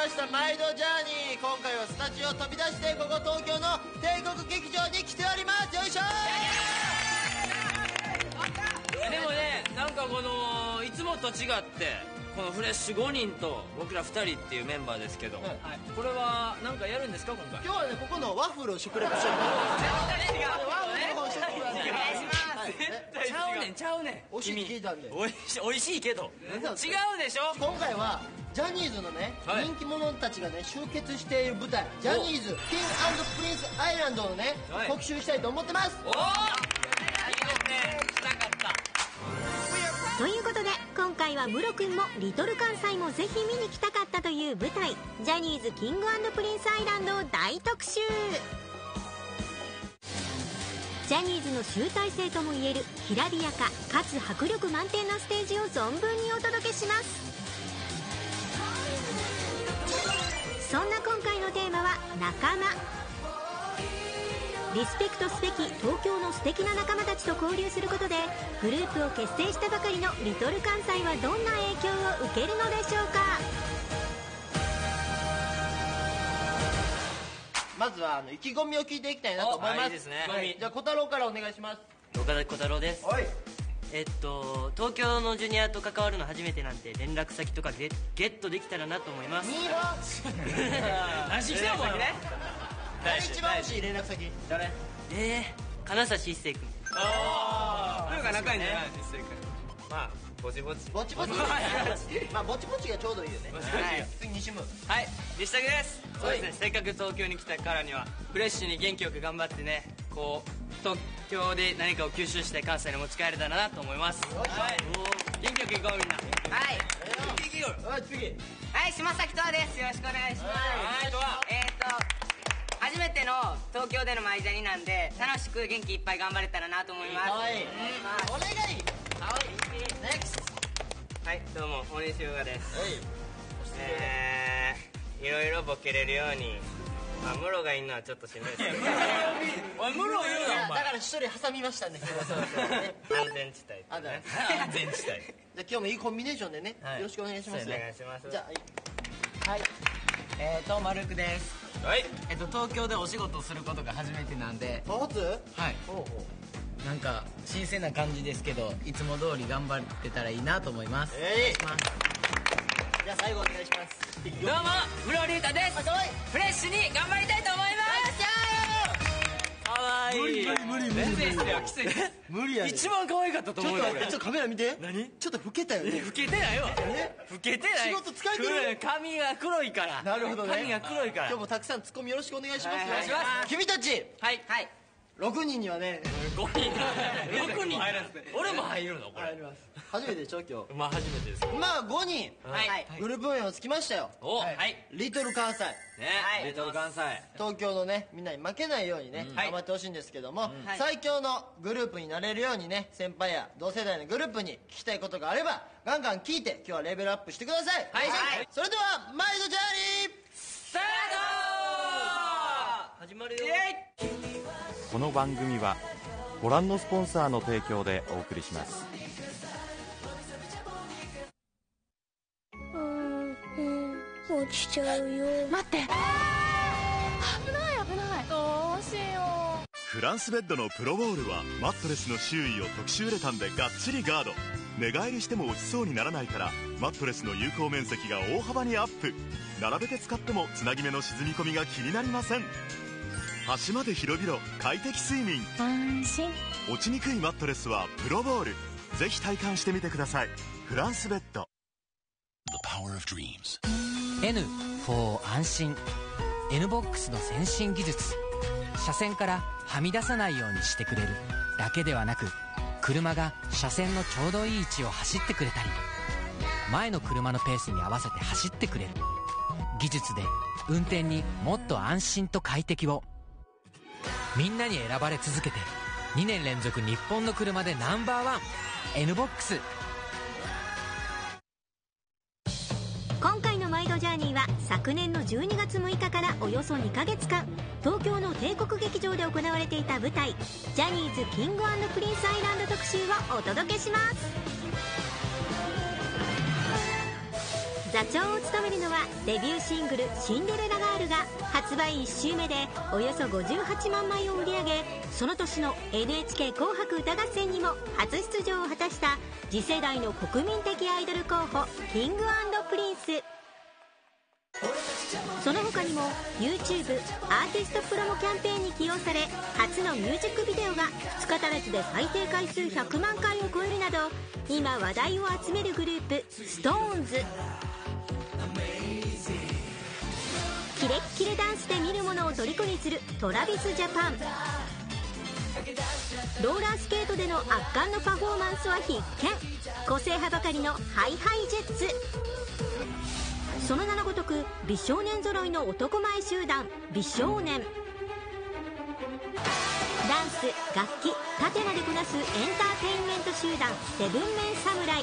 した毎度ジャーニー。今回はスタジオを飛び出してここ東京の帝国劇場に来ております。よいしょー。でもね、なんかこのいつもと違ってこのフレッシュ5人と僕ら2人っていうメンバーですけど、はい、これは何かやるんですか今回。 今日はね、ここのワッフルを食レポしてる。 絶対違う。 ワッフルの方してください。 お願いします。ちゃうねんちゃうねん。 おいしいって聞いたんで。 おいしいけど違うでしょ。 今回はジャニーズのね、人気者たちがね集結している舞台、ジャニーズキング&プリンスアイランドをね、特集したいと思ってます。 おお、いいですね。したかった。 ということで今回はムロ君もリトル関西もぜひ見に来たかったという舞台、ジャニーズキング&プリンスアイランドを大特集。ジャニーズの集大成ともいえるきらびやかかつ迫力満点なステージを存分にお届けします。そんな今回のテーマは仲間。リスペクトすべき東京の素敵な仲間たちと交流することでグループを結成したばかりのリトル関西はどんな影響を受けるのでしょうか。 まずは意気込みを聞いていきたいなと思います。 いいですね。 じゃあ小太郎からお願いします。 岡田小太郎です。東京のジュニアと関わるの初めてなんで連絡先とかゲットできたらなと思います。 何してきたのお前ね。 誰一番欲しい連絡先。 誰？ 金指一世君。 ああ、なんか仲いいんじゃない？一世君。まあぼちぼち。 ぼちぼち。まあぼちぼちがちょうどいいよね。次西村。 はい、西竹です。そうですね。せっかく東京に来たからにはフレッシュに元気よく頑張ってね、こう東京で何かを吸収して関西に持ち帰れたらなと思います。はい。元気よく行こうみんな。 はい。 次。 はい、島崎斗亜です。よろしくお願いします。 はい、斗亜。 初めての東京でのマイジャニなんで楽しく元気いっぱい頑張れたらなと思います。 かわいい。お願い。かわいい。NEXT。 はい、どうも大西優雅です。いろいろボケれるように、ムロがいるのはちょっとしんどいですけど。 おい、ムロ言うなお前。 だから一人挟みましたね。 安全地帯。 安全地帯。 じゃあ今日もいいコンビネーションでね、よろしくお願いします。 お願いします。 じゃあはい、マルクです。はい、東京でお仕事することが初めてなんで。 初？ はい。なんか新鮮な感じですけど、いつも通り頑張ってたらいいなと思います。 じゃあ最後お願いします。 どうも、ムロリュウタです。フレッシュに頑張りたいと思います。かわいい。無理。全然失礼はきついです。 無理やね。 一番可愛かったと思うよ。 ちょっとカメラ見て。 何？ ちょっと老けたよね。 老けてないわ。老けてない。 仕事疲れてる。 髪が黒いから。 なるほどね。 髪が黒いから。 今日もたくさんツッコミよろしくお願いします。 お願いします。 君たち。 はい。 6人にはね。 5人。6人。俺も入るのこれ。 入ります。初めてでしょ今日。 まあ初めてです。 まあ5人。グループ名をつきましたよ。リトル関西。 リトル関西。 東京のねみんなに負けないようにね頑張ってほしいんですけども、最強のグループになれるようにね、先輩や同世代のグループに聞きたいことがあればガンガン聞いて今日はレベルアップしてください。それでは毎度ジャーニースタート。 始まるよ。 この番組はご覧のスポンサーの提供でお送りします。 落ちちゃうよ。 待って、危ないどうしよう。 フランスベッドのプロボールはマットレスの周囲を特殊ウレタンでがっちりガード。寝返りしても落ちそうにならないからマットレスの有効面積が大幅にアップ。並べて使ってもつなぎ目の沈み込みが気になりません。端まで広々快適睡眠。 安心。 落ちにくいマットレスはプロボール。ぜひ体感してみてください。フランスベッド。 The Power of Dreams。 N for 安心。 N ボックスの先進技術、車線からはみ出さないようにしてくれるだけではなく、車が車線のちょうどいい位置を走ってくれたり、前の車のペースに合わせて走ってくれる技術で運転にもっと安心と快適を。みんなに選ばれ続けて2年連続日本の車でナンバーワン N ボックス。 今回のマイドジャーニーは昨年の12月6日からおよそ2ヶ月間東京の帝国劇場で行われていた舞台ジャニーズキング&プリンスアイランド特集をお届けします。 座長を務めるのはデビューシングル「シンデレラガール」が発売1週目でおよそ58万枚を売り上げ、その年の NHK 紅白歌合戦にも初出場を果たした次世代の国民的アイドル候補キング&プリンス。その他にも YouTube アーティストプロモキャンペーンに起用され、初のミュージックビデオが2日足らずで再生回数100万回を超えるなど、今話題を集めるグループ SixTONES。 キレッキレダンスで見る者を虜にする TravisJapan。 ローラースケートでの圧巻のパフォーマンスは必見、個性派ばかりのHiＨiJets。その名のごとく美少年揃いの男前集団美少年。ダンス、楽器、盾までこなすエンターテインメント集団セブンメン侍。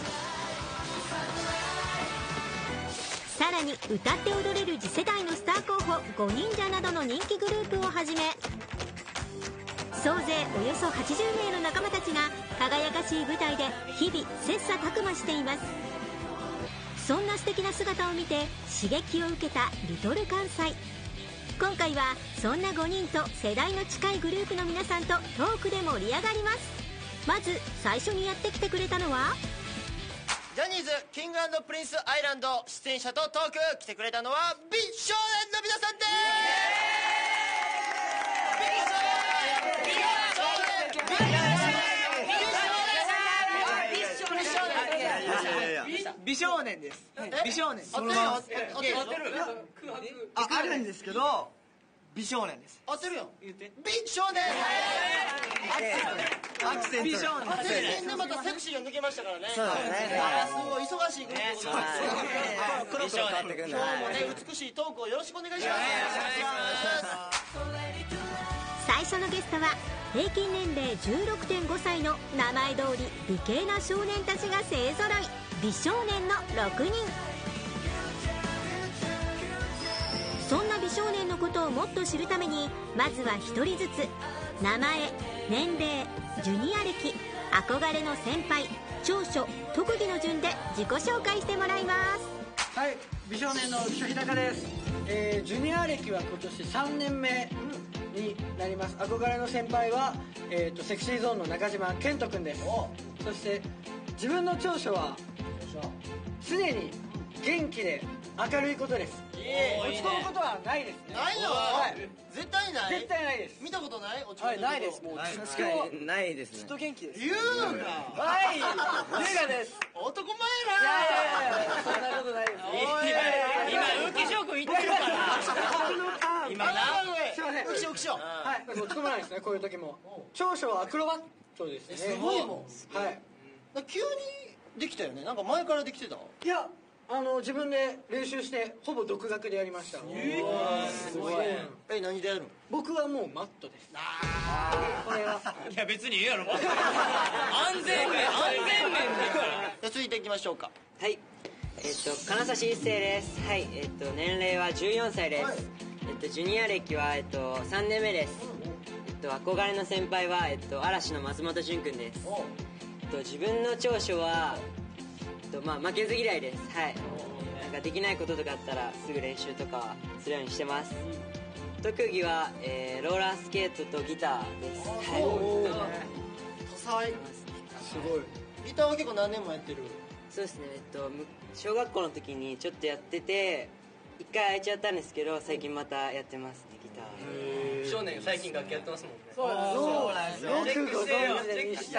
さらに歌って踊れる次世代のスター候補5忍者などの人気グループをはじめ、総勢およそ80名の仲間たちが輝かしい舞台で日々切磋琢磨しています。そんな素敵な姿を見て刺激を受けたリトル関西。今回はそんな5人と世代の近いグループの皆さんとトークで盛り上がります。まず最初にやってきてくれたのはジャニーズキング&プリンスアイランド出演者とトーク。来てくれたのは美少年の皆さんです。 美少年です。美少年。 合ってるよ。 あるんですけど美少年です。 合ってるよ。言って美少年。 アクセント。美少年。 最近でまたセクシーが抜けましたからね。 そうだね。 すごい忙しいグループでございます。 美少年。 今日もね美しいトークをよろしくお願いします。 最初のゲストは平均年齢 16.5 歳の名前通り美形な少年たちが勢ぞろい、美少年の6人。そんな美少年のことをもっと知るために、まずは1人ずつ名前、年齢、ジュニア歴、憧れの先輩、長所、特技の順で自己紹介してもらいます。 はい、美少年の浮所日高です。ジュニア歴は今年3年目になります。憧れの先輩は、セクシーゾーンの中島健人くんです。そして自分の長所は常に元気で明るいことです。落ち込むことはないですね。 ないの？ はい、 絶対ない？ 絶対ないです。 見たことない？落ち込むはい、ないです。もう確かにないですね。 ずっと元気です。 優雅。 はい、優雅です。 男前やな。いやそんなことないです。 今浮所君言ってるから今な。 すいません。 浮所。 はい、落ち込まないですね、こういう時も。長所はアクロバットですね。 すごいもん。 はい。 急にできたよね。なんか前からできてた？ いや、自分で練習してほぼ独学でやりました。 すごい。何でやるの？ 僕はもうマットです。これは。 いや別にいいやろ。安全面だから。 続いていきましょうか。 はい、金指一世です。はい、年齢は14歳です。ジュニア歴は3年目です。憧れの先輩は嵐の松本潤くんです。自分の長所は負けず嫌いです。はい、なんかできないこととかあったらすぐ練習とかするようにしてます。特技は、ローラースケートとギターです。はい、 多彩。すごい。ギターは結構何年もやってる？ そうですね、小学校の時にちょっとやってて一回空いちゃったんですけど、最近またやってますね、ギター。 少年最近楽器やってますもんね。 そうなんですよ。よくご存知で西田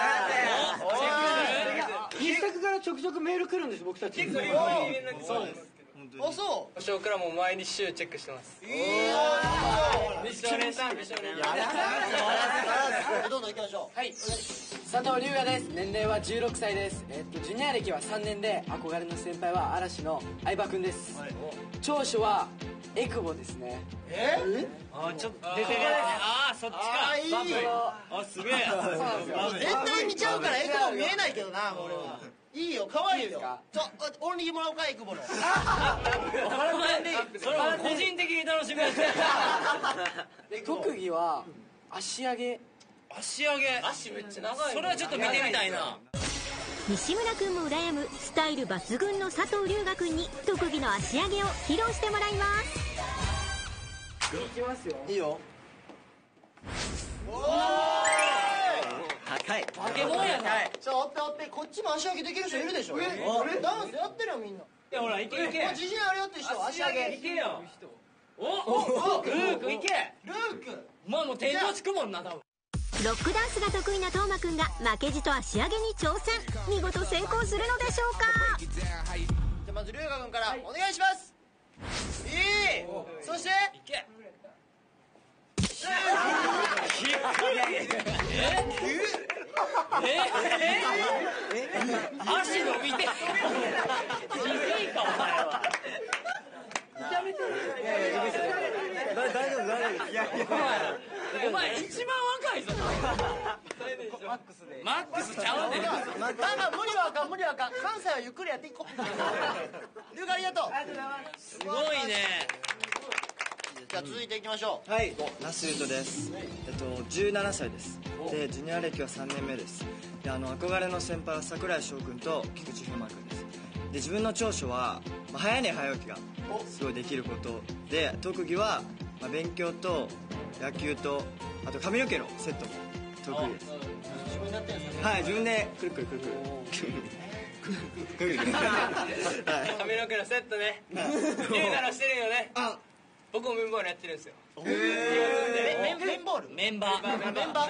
西田からちょくちょくメール来るんです、僕たち。 結構そうです。 あ、そう。 小倉も毎日週チェックしてます。美少年さん、美少年。 どんどん行きましょう。 はい。佐藤龍也です。年齢は16歳です。ジュニア歴は3年で、憧れの先輩は嵐の相葉くんです。長所はエクボですね。 ちょっと出てる。そっちか。 いいよ。 すげえ。 絶対見ちゃうからエクボ見えないけどな、俺は。いいよ、可愛いよ。俺にもらおうか、エクボの。 それは個人的に楽しみです。 特技は足上げ。 足上げ。足めっちゃ長い。それはちょっと見てみたいな。 西村くんも羨むスタイル抜群の佐藤龍我くんに特技の足上げを披露してもらいます。 いきますよ。 いいよ。 高い。 化け物やな。さあ追って追って、こっちも足上げできる人いるでしょ。ダンスやってるよみんな。 いやほらいけいけ。 自信あるよって人足上げ。 いけよ。おルークいけ。 ルーク。 もう天井つくもんな多分。 ロックダンスが得意なトーマくんが負けじと足上げに挑戦。見事成功するのでしょうか。 じゃあまず龍我くんからお願いします。いい。そしていけ。足伸びて。低いかお前は。 大丈夫。 お前一番若いぞ。マックスちゃうねん。 無理はあかん。関西はゆっくりやっていこう。龍我ありがとう。 すごいね。 じゃあ続いていきましょう。 はい、那須優斗です。17歳です。でジュニア歴は3年目です。で憧れの先輩は櫻井翔くんと菊池風磨くんです。で自分の長所は、早寝早起きがすごいできることで、特技は、勉強と野球とあと髪の毛のセットも得意です。 自分でやってるんですね。 はい、自分でくるくる髪の毛のセットね。言うならしてるよね。僕もメンバーやってるんですよ。 メンボール。 メンバー。メン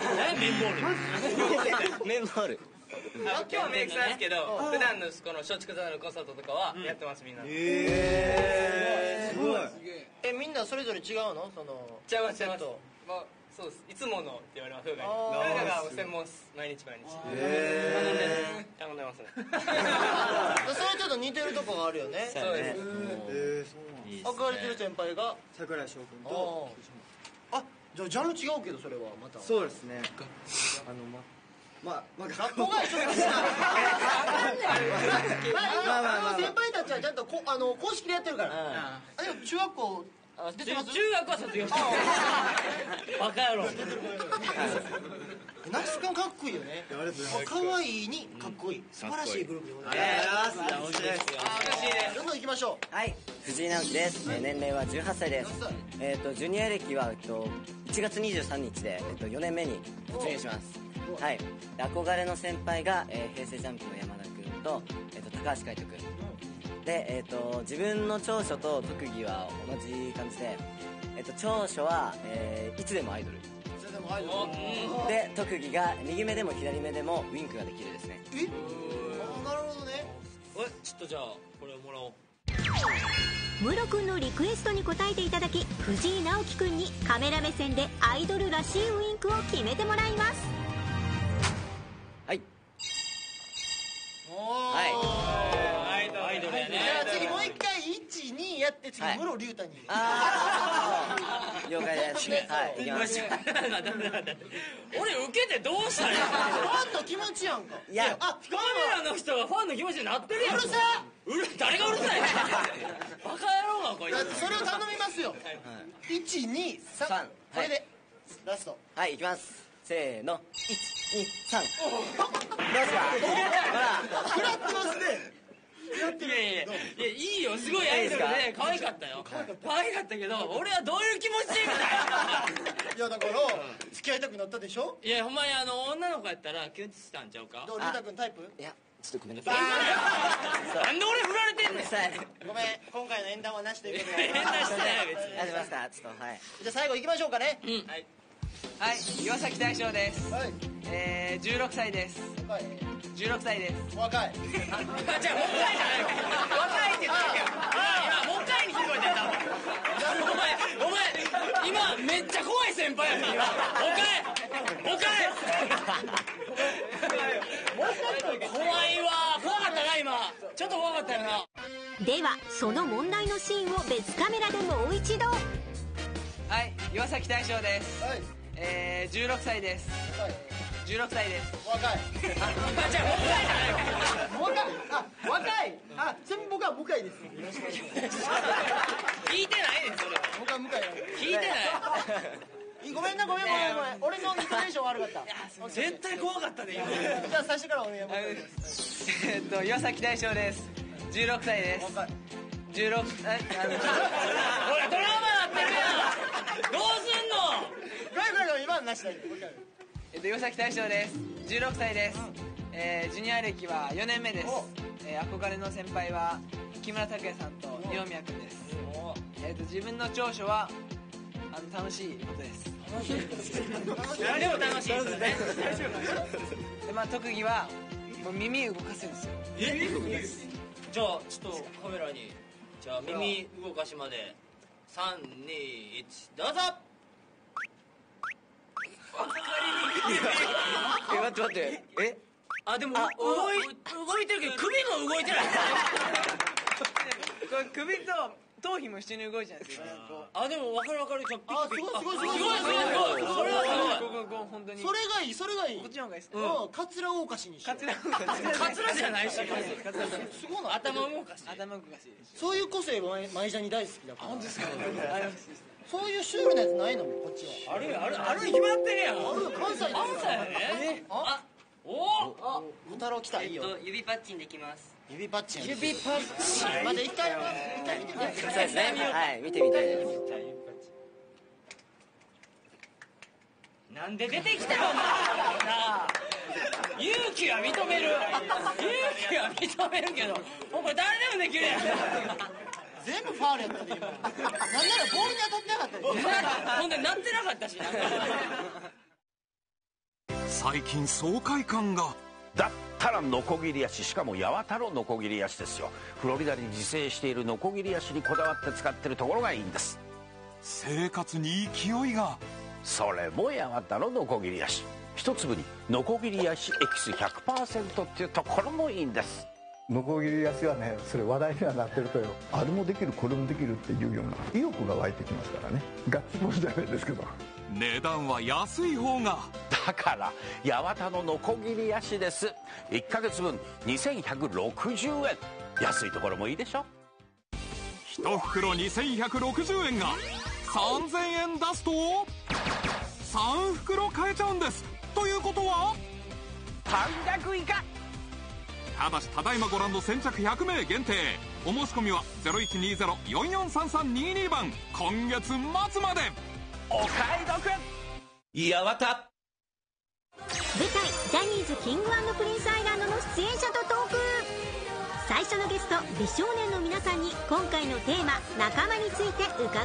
バール。今日はメイクさんですけど、普段のこの松竹座のコンサートとかはやってますみんな。 すごい。 みんなそれぞれ違うの？その違います。そうです。いつものって言われます。風雅が専門です。毎日。頼んでますね。 それちょっと似てるとこがあるよね。 そうです。 憧れてる先輩が櫻井翔くんと。 じゃあジャンル違うけどそれはまた。 そうですね。 学校が一緒です。先輩たちはちゃんと公式でやってるから。でも中学校出てます？ 中学は卒業した。バカ野郎。 那須くんかっこいいよね。可愛いにかっこいい。素晴らしいグループでございます。 嬉しいです。 どんどん行きましょう。 はい、藤井直樹です。年齢は18歳です。ジュニア歴は1月23日で4年目に突入します。はい、憧れの先輩が平成ジャンプの山田君と高橋海人君で、自分の長所と特技は同じ感じで、長所はいつでもアイドルで、特技が右目でも左目でもウィンクができるですね。 なるほどね。 ちょっとじゃあこれをもらおう。 ムロくんのリクエストに応えていただき、藤井直樹くんにカメラ目線でアイドルらしいウインクを決めてもらいます。 はい、 アイドルやね。 じゃあ次もう一回1、2やって次室龍太に。 了解です。はい、行きます。 俺受けてどうしたの？ ファンの気持ちやんか。 いや、 カメラの人がファンの気持ちになってるやん。 うるさ誰がうるさい？バカ野郎がこいつ。 それを頼みますよ。1、2、3。これでラスト。 はい、行きます。せーの、1、2、3。どうすか？ 食らってますね。 いやいいよ、すごいアイドルで可愛かったよ。可愛かったけど、俺はどういう気持ちでいいやだから付き合いたくなったでしょ。 いやほんまに女の子やったらキュンしたんちゃうか。 どう？龍太君タイプ？ いや、ちょっとごめんなさい。 なんで俺振られてんねん。 ごめん、今回の縁談はなしということで。 縁談してないよ別に。 ありました。ちょっとはい。 じゃあ最後行きましょうかね。 はい、岩崎大将です。16歳です。16歳です。 若い。 じゃあもう一回じゃないの。若いって言ってるけど。今もう一回に聞こえてた。お前今めっちゃ怖い先輩やな。おかえ。怖いわ。怖かったな今。ちょっと怖かったよな。 ではその問題のシーンを別カメラでもう一度。 はい、岩崎大将です。16歳です。16歳です。 若い。 じゃあもう一回じゃないの。 若い。ちなみに僕は向井です。 聞いてないねそれ。 僕は向井。 聞いてない。 ごめんな。俺のイントネーション悪かった絶対怖かったね今。 じゃあ最初からお願いします。 岩崎大将です。16歳です。16、ほらドラマなってるやん。どうすんの。 ごめん今のなしだよ。 岩崎大将です。16歳です。ジュニア歴は4年目です。憧れの先輩は木村拓哉さんと二宮君です。自分の長所は楽しいことです。 何でも楽しいですよね。 で特技はもう耳動かせるんですよ。 じゃあちょっとカメラにじゃあ耳動かしまで3、2、1どうぞ。 待ってでも動いてるけど首も動いてない。 これ首と頭皮も一緒に動いちゃうんですよ。 でも分かる。 すごい本当に。 それがいい。 こっちの方がいいです。 カツラ大かしにしよう。 カツラじゃないし。すごいな。頭動かし。 そういう個性マイジャニ大好きだから。 本当ですか。 そういうシュールなやつないのこっちは。 あるに決まってるやん。 関西やね。 小太郎来た。いいよ。 指パッチンできます。 指パッチン待って一回見てみて。 そうですね。はい見てみたいです。 なんで出てきたよなあ。勇気は認めるけどもうこれ誰でもできるやん。 全部ファールやったで今。なんならボールに当たってなかったで。 ほんでなってなかったし。 最近爽快感が。 だったらノコギリヤシ、しかも八幡のノコギリヤシですよ。フロリダに自生しているノコギリヤシにこだわって使ってるところがいいんです。 生活に勢いが。 それも八幡のノコギリヤシ。一粒にノコギリヤシエキス 100% っていうところもいいんです。 ノコギリヤシはね、それ話題にはなってるとよ。あれもできるこれもできるっていうような意欲が湧いてきますからね。ガッツポーズじゃないですけど。 値段は安い方が。 だから八幡のノコギリヤシです。1ヶ月分2160円。安いところもいいでしょ。 1袋2160円が3000円出すと3袋買えちゃうんです。ということは半額以下。 ただしただいまご覧の先着100名限定。お申し込みは 0120-443322 番今月末まで。 お買い得。八幡。 舞台ジャニーズキング&プリンスアイランドの出演者とトーク。最初のゲスト美少年の皆さんに今回のテーマ仲間について伺います。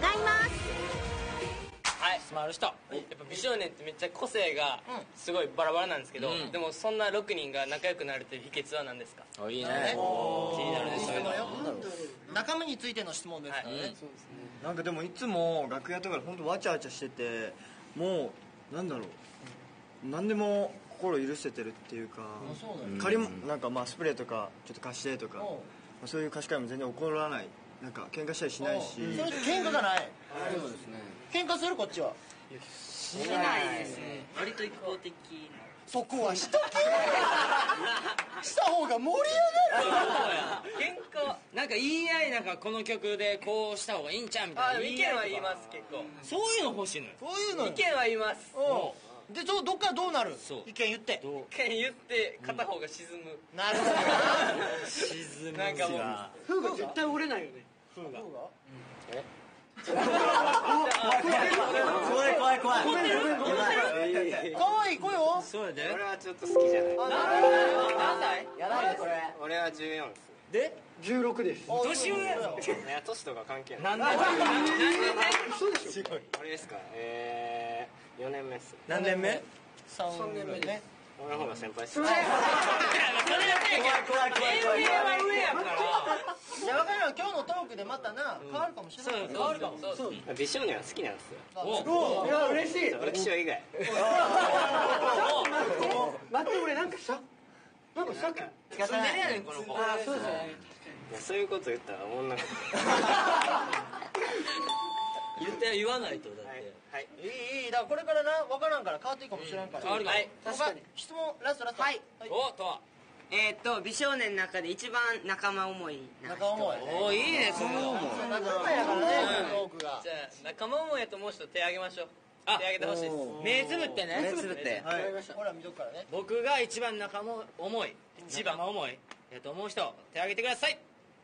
はい、回る人。やっぱ美少年ってめっちゃ個性がすごいバラバラなんですけど、でもそんな6人が仲良くなれてる秘訣は何ですか。 いいね。 気になるね。そういうの仲間についての質問ですからね。 なんかでもいつも楽屋とかで本当わちゃわちゃしてて、もうなんだろう、何でも心許せてるっていうか、仮もなんかスプレーとかちょっと貸してとか、そういう貸し会も全然怒らない。なんか喧嘩したりしないし。 それ喧嘩がない。そうですね。喧嘩するこっちは。 しないですね。割と一方的。 そこはしとけ。した方が盛り上がる。 喧嘩なんか言い合い、なんかこの曲でこうした方がいいんちゃうみたいな。意見は言います結構。そういうの欲しいのよ。 そういうの。 意見は言います。 でどっからどうなる。意見言って。 意見言って片方が沈む。 なるほど。 沈む。なんかもう。 フーが絶対折れないよね。フーが。 怖い。可愛い声を。 そうやで。 俺はちょっと好きじゃない。 何歳？やだねこれ。 俺は14です。 で 16です。 年上やぞ。 いや年とか関係ない。 なんでそうでしょ。 俺ですか。4年目っす。 何年目？3年目ね。 俺の方が先輩っす。 怖い。NBA は上やから。 いや分かるよ。今日のトークでまたな変わるかもしれない。変わるかも。 美少年は好きなんですよ。 いや嬉しい。 俺師匠以外。 待って俺なんかさっき仕方ないやねんこの子。 そうですね。 そういうこと言ったらおもんなかった。 言わないとだって。 はい。 いいだからこれからな分からんから変わっていいかもしれんから。 変わるかも。 確かに。質問ラスト。 はい。 おとは。 美少年の中で一番仲間思いな人。 仲思い。 おいいねその。 仲間やからねトークが。 じゃあ仲間思いやと思う人手挙げましょう。 手挙げてほしいです。目つぶってね。 目つぶってはい、ほら見とくからね。 僕が一番仲間重い、一番重いと思う人手挙げてください。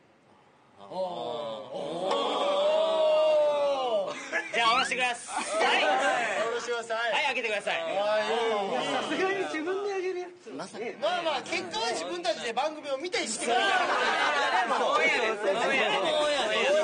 じゃあ下ろしてください。はい、 下ろしてください。 はい、開けてください。 さすがに自分であげるやつ。 まあまあ結果は自分たちで番組を見てしてください。 そうやねん。